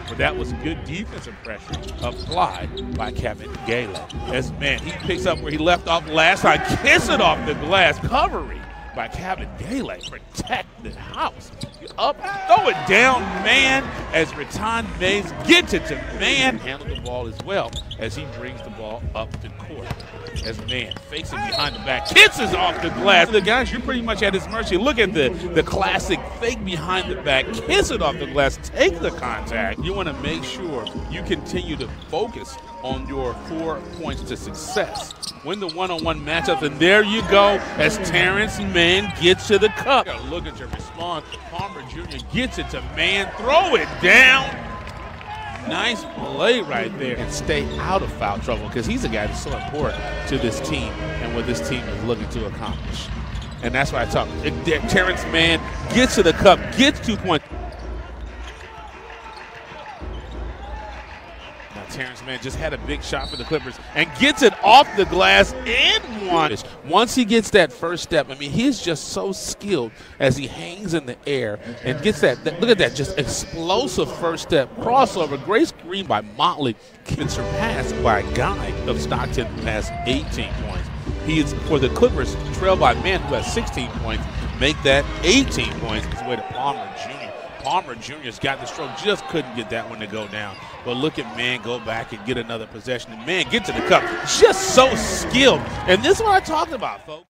But that was good defensive pressure applied by Kevin Galen. As man, he picks up where he left off last time, kiss it off the glass, covering by Kevin Galen. Protect the house. Up, throw it down, man, as Raton Mays gets it to man. Handle the ball as well as he brings the ball up the court. As man fakes it behind the back, kisses off the glass. The guys, you're pretty much at his mercy. Look at the classic fake behind the back, kiss it off the glass, take the contact. You want to make sure you continue to focus on your 4 points to success. Win the one-on-one matchup, and there you go as Terrence Mann gets to the cup. Looking to respond. Palmer Jr. gets it to Mann, throw it down. Nice play right there, and stay out of foul trouble because he's a guy that's so important to this team and what this team is looking to accomplish. And that's why I talk. Terrence Mann gets to the cup, gets 2 points. Now Terrence Mann just had a big shot for the Clippers and gets it off the glass and one. Once he gets that first step, I mean, he's just so skilled as he hangs in the air and gets that look at that, just explosive first step, crossover, great screen by Motley, and surpassed by a guy of Stockton who has 18 points. He is, for the Clippers, trailed by Mann who has 16 points, make that 18 points. His way to Palmer Jr. Palmer Jr.'s got the stroke, just couldn't get that one to go down. But look at Mann go back and get another possession. And Mann get to the cup, just so skilled. And this is what I talked about, folks.